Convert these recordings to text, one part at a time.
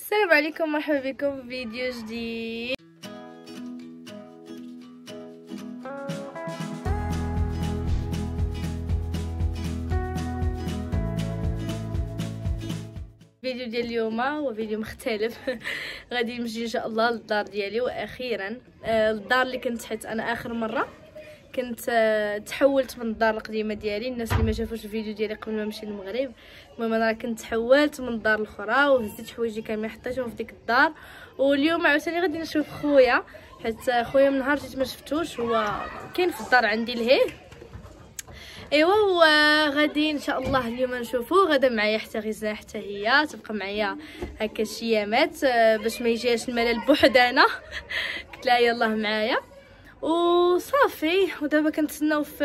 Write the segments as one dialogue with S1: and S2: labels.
S1: السلام عليكم، مرحبا بكم في فيديو جديد. الفيديو ديال اليوم هو فيديو مختلف. غادي نمشي ان شاء الله للدار ديالي، واخيرا الدار اللي كنت حيت انا اخر مره كنت تحولت من الدار القديمه ديالي. الناس اللي ما شافوش الفيديو ديالي قبل ما نمشي للمغرب، المهم انا كنت تحولت من الدار الاخرى وهزيت حوايجي كاملين حطيتهم في ديك الدار. واليوم عاوتاني غادي نشوف خويا، حيت خويا من نهار جيت ما شفتوش، هو كاين في الدار عندي لهيه. ايوا وغادي ان شاء الله اليوم نشوفو. غدا معايا حتى غيزه حتى هي تبقى معايا هكا شي يامات باش ما يجيش الملل بوحدانا. قلت لها يلاه معايا وصافي. ودابا كنتسناو في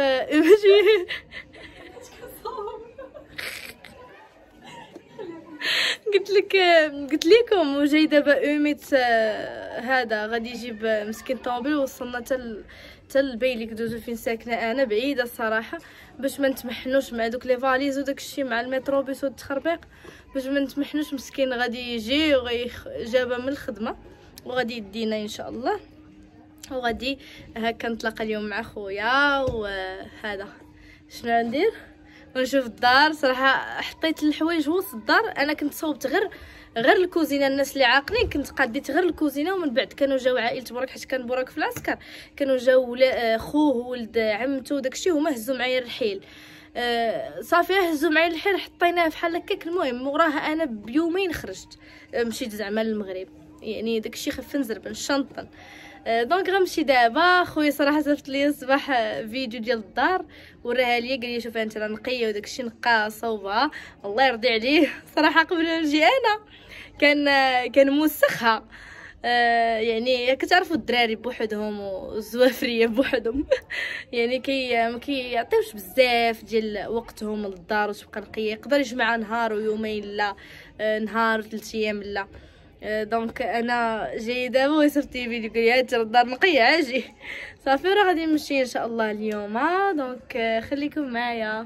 S1: قلت لكم وجاي دابا اوميت هذا غادي يجيب مسكين الطوموبيل وصلنا حتى البيليك دوزو فين ساكنه انا، بعيده الصراحه، باش ما نتمحنوش مع دوك لي فاليز وداك الشيء مع الميتروبيس والتخربيق، باش ما نتمحنوش. مسكين غادي يجي جابه من الخدمه وغادي يدينا ان شاء الله، وغادي هكا نتلاقى اليوم مع خويا. وهذا شنو ندير ونشوف الدار. صراحه حطيت الحوايج وسط الدار، انا كنت صوبت غير الكوزينه. الناس اللي عاقلين كنت قاديت غير الكوزينه، ومن بعد كانوا جاو عائله بوراك، حيت كان بوراك في العسكر، كانوا جاو خوه ولد عمته داكشي، هما هزوا معايا الرحيل. صافي هزوا معايا الرحيل حطيناه بحال هكاك. المهم وراها انا بيومين خرجت مشيت زعما للمغرب، يعني داكشي خف نزربن شنطن. دونك غنمشي دابا. خويا صراحه صيفط لي الصباح فيديو ديال الدار وراها ليا، قال لي شوف انت راه نقيه وداكشي نقا صوبها، الله يرضي عليه. صراحه قبل ما نجي انا كان موسخها. يعني كتعرفوا الدراري بوحدهم والزوافريه بوحدهم. يعني ما كيعطيوش بزاف ديال وقتهم للدار وتبقى نقيه. يقدر يجمع نهار ويومين، لا نهار 3 ايام لا. دونك انا جاي دابا وصيفط لي فيديو قال لي انت الدار نقيه اجي. صافي راه غادي نمشي ان شاء الله اليوم. دونك خليكم معايا.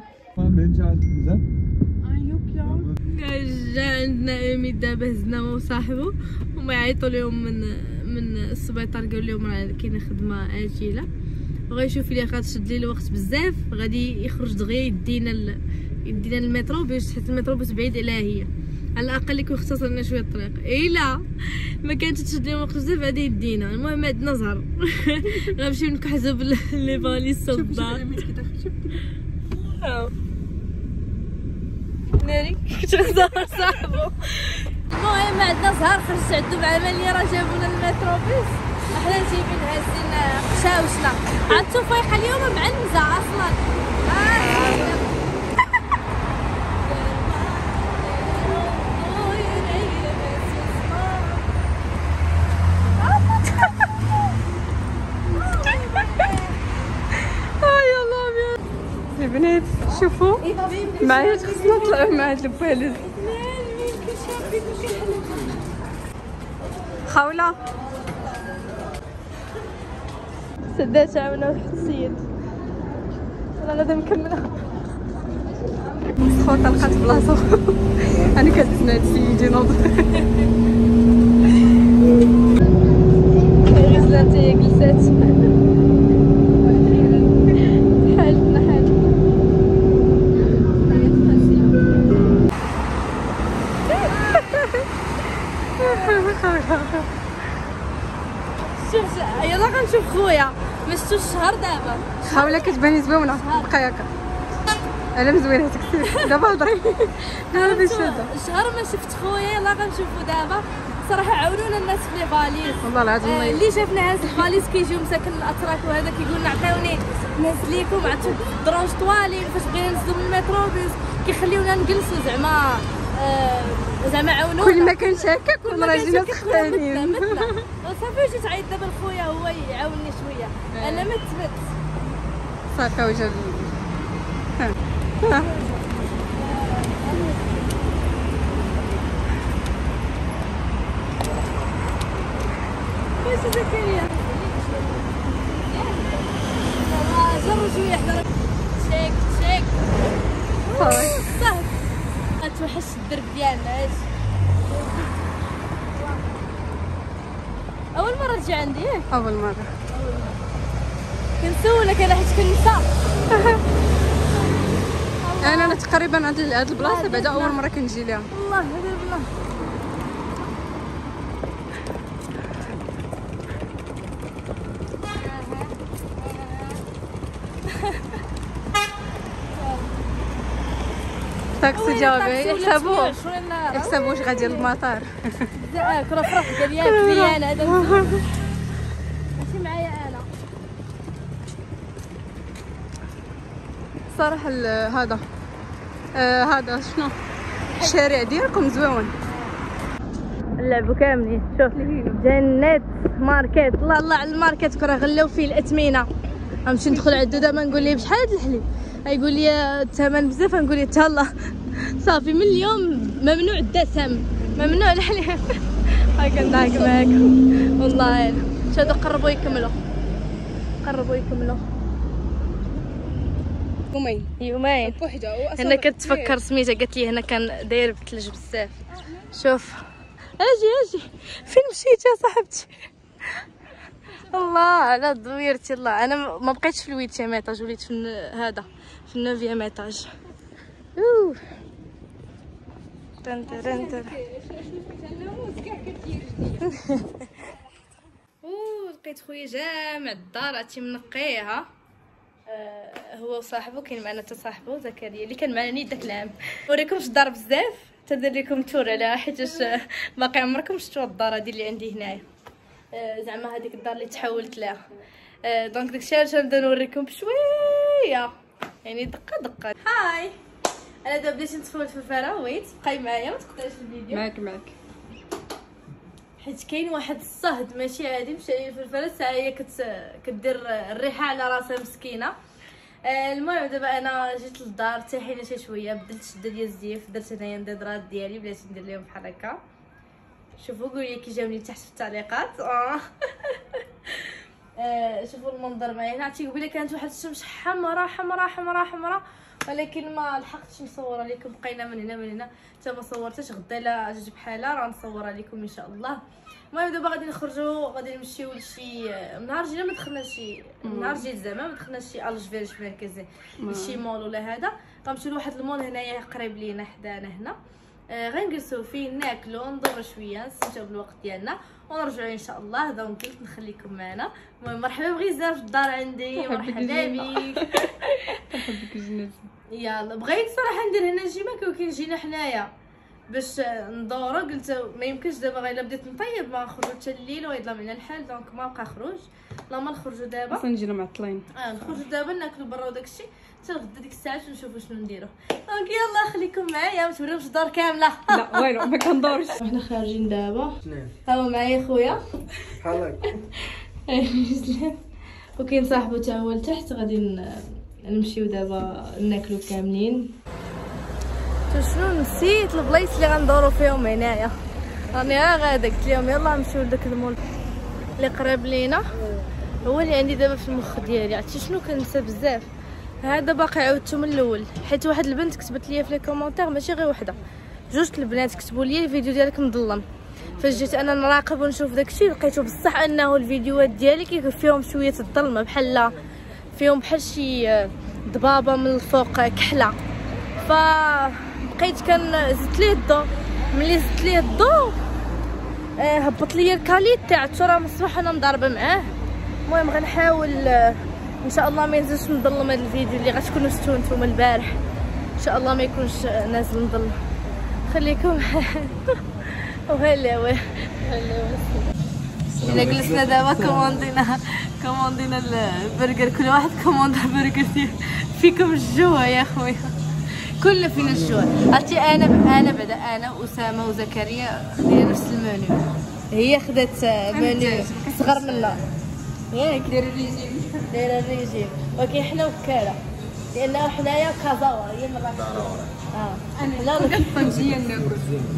S1: جا عندنا اميد دابا هزنا وصاحبه، هما يعيطوا لهم من السبيطار، قالوا لهم راه كاينه خدمه عاجله، وغيشوف لي غتشد لي الوقت بزاف. غادي يخرج دغيا يدينا المترو، باش حيت المترو بعيد عليها هي، على الاقل يكون اختصر لنا شويه الطريق. الا ما كانتش تشد لي وقت بزاف غادي يدينا. المهم عندنا زهر. غنمشيو نكحزو لي فاليس الدار. ناري كتغزر صاحبو. المهم عندنا زهر خرجت عندو مع ماليه، راه جابونا المتروبيس، حنا جايبين هازين قشاوشنا. عاد فايقه اليوم معنزه اصلا.
S2: البنات شوفوا معايا، خصنا نطلعوا مع هاد البوالد. خاوله
S1: سدات عاونا واحد السيد، انا غادا مكمله.
S2: خوطه لقات بلاصه. انا كنتسنى هاد السيد ينوض.
S1: غزلة حتى هي جلسات. شوف يلا غنشوف خويا، ما شفتوش الشهر دابا.
S2: خاوله كتباني زوينه، بقاي هكا. انا مزوينه كثير. دابا هضري. دابا
S1: الشهر ما شفت خويا، يلا غنشوفو دابا. صراحه عاونونا الناس في لي فاليز
S2: والله العظيم.
S1: اللي شافنا هاز الفاليز كيجيو مساكن الاتراك وهذا كيقول لنا عطيوني نهز ليكم. عاد الدروج طوالين فاش بغينا ننزلو من المتروبيس كيخليونا نجلسو. زعما عاونونا.
S2: كل ما كانش هكا كنا راه جينا سخانين.
S1: صافي جيت عيط دابا لخويا هو يعاونني شويه. انا ما تثبت
S2: صافي وجا
S1: واش زكريا جرب شويه حدا تشيك صافي غتوحش الدرب ديالنا. تجي عندي ياك؟
S2: اول مره.
S1: كنسولك انا حيت كنسى.
S2: انا تقريبا هاد البلاصه بعدا اول مره كنجي ليها.
S1: الله هذا بالله.
S2: تاكسي جاوبي يحسبوه واش غادي للمطار.
S1: كره فرح قال ياك مزيان هذا ماشي معايا انا
S2: صراحه. هذا شنو الشارع ديالكم زوين.
S1: نلعبوا كاملين. شوف جنات ماركت. الله الله على الماركت كره غلاو فيه الاثمنه. غنمشي ندخل عندو دابا نقول ليه بشحال هاد الحليب يقول لي الثمن بزاف. نقول ليه تهلا صافي من اليوم ممنوع الدسم ممنوع الحليب. هاكا نضحك معاكم والله. شادو قربوا يكملوا يومين هنا كتفكر سميتها. قالت لي هنا كان داير بالثلج بزاف. شوف اجي فين مشيتي يا صاحبتي؟ الله على دويرتي. الله انا ما بقيتش في الويتيام ايطاج وليت في هذا في النوفيام ايطاج. لقيت خويا جامع الدار عرفتي منقيها. هو وصاحبه كاين معنا حتى صاحبه زكريا اللي كان معنا نيت داك العام. نوريكمش الدار بزاف تندير لكم تور عليها حيت باقي عمركم شفتوا الدار هذه اللي عندي هنايا. زعما هذيك الدار اللي تحولت لها. دونك داكشي علاش نبدا نوريكم بشويه يعني دقه. هاي انا دابا بديت نتفول في الفرا. ويت بقاي معايا ما تقطعيش الفيديو.
S2: معاك
S1: حيت كاين واحد الصهد ماشي عادي مشى لي في الفرا. ساعه هي كدير الريحه على راسها مسكينه. المهم دابا انا جيت للدار تاحينا شي شويه. بدلت شده ديال الزيف. درت هنايا ندرات ديالي بلاتي ندير لهم بحال هكا. شوفوا قولوا كي جاوني تحت في التعليقات. شوفوا المنظر معايا هنا. عرفتي قبيله كانت واحد الشمس حمراء ولكن ما لحقتش نصورها لكم. بقينا من هنا حتى ما صورتش. غدا لا جوج بحالها راه نصورها لكم ان شاء الله. المهم دابا غادي نخرجوا غادي نمشيو لشي نهار جينا ما دخلناش شي نهار جيت زعما ما دخلناش شي الج فيرج مركزي لشي مول ولا هذا. غنمشيو لواحد المول هنايا قريب لينا حدانا هنا. غنجلسوا فيه ناكلوا ندوروا شويه نستمتعوا بالوقت ديالنا ونرجعوا ان شاء الله. دونك قلت نخليكم معنا. المهم مرحبا بغيزه في الدار عندي. مرحبا بك.
S2: حبك جنات.
S1: يلا بغيت صراحه ندير هنا شي ماكله كيجينا حنايا باش ندورو. قلت ما يمكنش دابا غير بديت نطيب ما نخرجوا حتى الليل ويظلم علينا الحال. دونك ما بقى خروج. لا ما نخرجوا دابا
S2: اصلا جينا معطلين.
S1: نخرجوا دابا ناكلوا برا وداكشي حتى غدا ديك الساعه ونشوفوا شنو نديرو. دونك يلا خليكم معايا ما توريوش الدار كامله.
S2: لا والو ما كندورش.
S1: حنا خارجين دابا. ها هو معايا خويا
S3: بحالك.
S1: وكاين صاحبو تا هو لتحت. غادي نمشيو دابا ناكلو كاملين. شنو نسيت البلايص اللي غندورو فيهم هنايا. راني غادا قلت لهم يلا نمشيو لداك المول اللي قريب لينا. هو اللي عندي دابا في المخ ديالي. عرفتي شنو كنسى بزاف. هذا باقي عاودته من الاول حيت واحد البنت كتبت لي في لي كومونتير ماشي غير وحده جوج البنات كتبوا لي الفيديو ديالك مظلم. فجيت انا نراقب ونشوف داكشي لقيتو بصح انه الفيديوهات ديالي كيكون فيهم شويه الظلمه بحال فيهم بحال شي ضبابه من الفوق كحله. فبقيت زدت ليه الضوء. ملي زدت ليه الضوء هبط لي الكاليتي. عرفتو راه من الصباح انا مضاربه معاه. المهم غنحاول ان شاء الله ما ينزلش مظلم هذا الفيديو اللي غتكونوا شفتوه نتوما البارح. ان شاء الله ما يكونش نازل مظلم. خليكم وهلا الا جلسنا دابا كوموندينا البرجر. كل واحد كوموندا برجر ديال فيكم الجوع يا خويا. كلنا فينا الجوع. عرفتي انا بعدا انا واسامه وزكريا خدينا نفس المنيو. هي خدات منيو صغر منا ياك دايره الريجيم ولكن حنا وكاله لانه حنايا كازاوا هي من راسنا.
S2: انا الطنجيه ناكل.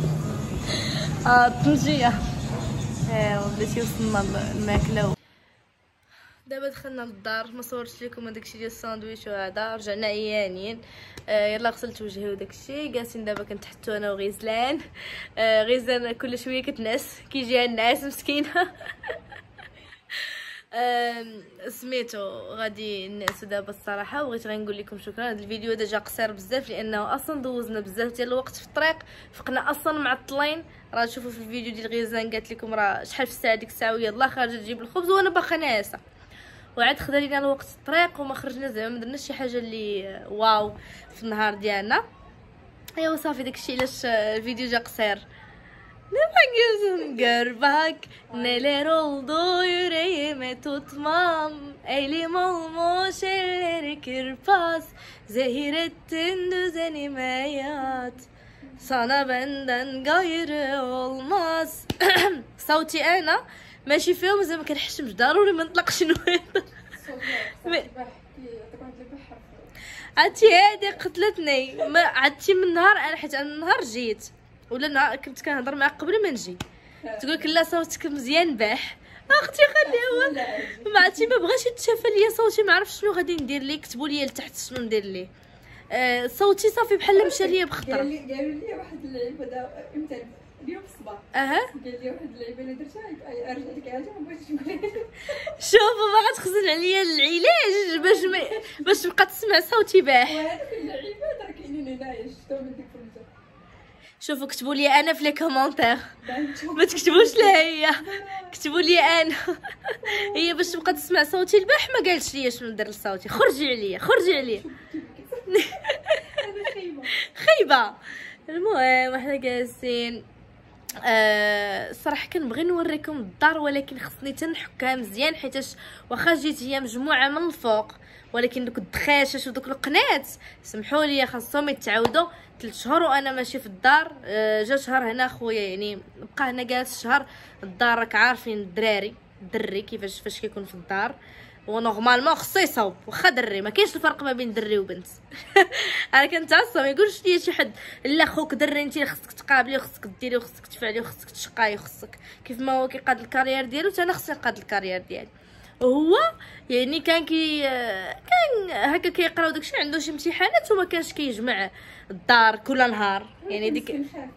S1: الطنجيه. بلاتي وصلنا الماكله. دابا دخلنا للدار. ما صورتش لكم داكشي ديال الساندويتش وهذا. رجعنا عيانين. يلا غسلت وجهي وداكشي. جالسين دابا كنتحتو انا وغيزلان. غيزلان كل شويه كتنعس كيجيها النعاس مسكينه. سميتو غادي الناس دابا الصراحه، وبغيت غير نقول لكم شكرا. هذا الفيديو هذا جا قصير بزاف لانه اصلا دوزنا بزاف ديال الوقت في الطريق، فقنا اصلا معطلين. راه تشوفوا في الفيديو ديال غيزان قالت لكم راه شحال في الساعه، ديك الساعه ويلاه خارجه تجيب الخبز وانا باقا ناعسه، وعاد خدا لينا الوقت في الطريق وما خرجنا زعما ما درنا شي حاجه اللي واو في النهار ديالنا. ايوا صافي داكشي علاش الفيديو جا قصير. Ne bak yüzüm gör bak neler oldu yüreğime tutmam, elim olmuş elleri kirpas, zehir ettin düzenime yat, sana benden gayrı olmaz. صوتي انا ماشي فيهم زعما كنحشمش، ضروري ما نطلقش نويض. عرفتي هادي قتلتني، ما عرفتي من نهار انا حيت انا النهار جيت ولا نهار كنت كنهضر معاك قبل ما نجي تقولك لا صوتك مزيان باح. اختي خليها ما عرفتي ما بغاش يتشافى ليا صوتي، ما عرفتش شنو غادي ندير ليه، كتبوا لي لتحت شنو ندير ليه. صوتي صافي بحال مشى ليا بخطره. قالوا
S3: لي واحد اللعيبه امتى اليوم في الصباح. قال لي واحد اللعيبه اللي درتها ارجع لك عليها ما بغيتش نقول.
S1: شوفوا باغا تخزن عليا العلاج باش تبقى تسمع صوتي باح.
S3: وهذوك اللعيبات راه كاينين هنايا شفتهم من ديك الفرجه.
S1: شوفوا كتبوا لي انا في لي كومونتير، ما تكتبوش لها هي، كتبوا لي انا. هي باش تبقى تسمع صوتي الباح ما قالتش لي شنو ندير لصوتي. خرجي عليا خرجي عليا.
S3: انا
S1: خايبه. المهم حنا جالسين. الصراحه كنبغي نوريكم الدار، ولكن خصني تنحكها مزيان حيتاش واخا جيت هي مجموعه من الفوق، ولكن دوك الدخاشش ودوك القنات سمحوا لي خاصهم يتعاودوا. 3 شهور وانا ماشي في الدار. جا شهر هنا خويا يعني بقى هنا جالس شهر. الدار راك عارفين الدري كيفاش كيكون في الدار، ونورمالمون خصو يصوب واخا دري، ما كاينش الفرق ما بين دري وبنت. انا كنتعصب ما يقولش لي شي حد لا خوك دري انت خصك تقابلي وخصك ديري وخصك تفعلي وخصك تشقاي وخصك كيف ما هو كيقاد الكارير ديالو حتى انا خصني نقاد الكارير ديالي. هو يعني كان هكا كيقراو داكشي، عنده شي امتحانات وما كانش كيجمع الدار كل نهار يعني ديك.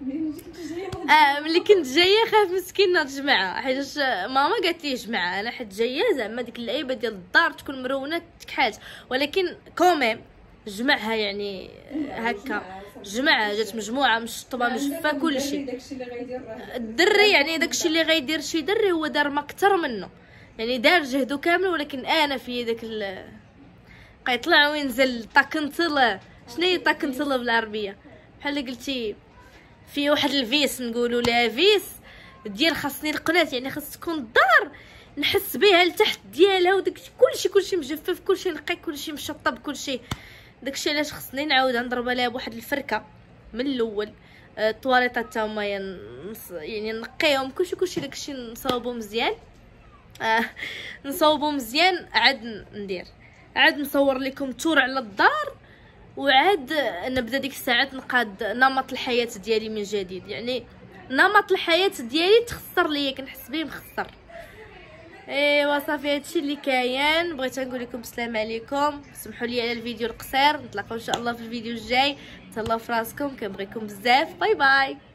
S1: ملي كنت جايه خاف مسكين نجمعها حيت ماما قالت لي جمعها انا حيت جايه زعما ديك اللعيبه ديال الدار تكون مرونه تكحات، ولكن كوميم جمعها يعني هكا جمعها. جات مجموعه مشطبه مجفه كلشي. الدري يعني داكشي اللي غيدير شي دري هو دار ما اكثر منه، يعني دار جهدو كامل، ولكن انا في داك قيطلع وينزل طاكنطله. شنو هي طاكنطله بالعربيه؟ بحال قلتي في واحد الفيس نقولوا لها فيس ديال خاصني القناه، يعني خاص تكون الدار نحس بها لتحت ديالها وداك كلشي مجفف، كلشي نقي، كلشي مشطب، كلشي داكشي علاش خصني نعاود نضرب عليها بواحد الفركه من الاول. الطواليطات تا هما يعني نقيهم كلشي داكشي نصاوبو مزيان. نصاوبو مزيان عاد عاد نصور لكم تور على الدار، وعاد نبدا ديك الساعات نقاد نمط الحياه ديالي من جديد. يعني نمط الحياه ديالي تخسر ليا، كنحس بيه مخسر. ايوا صافي هادشي اللي كاين. بغيت نقول لكم السلام عليكم، سمحوا لي على الفيديو القصير، نتلاقاو ان شاء الله في الفيديو الجاي. تهلاو في راسكم، كنبغيكم بزاف. باي باي.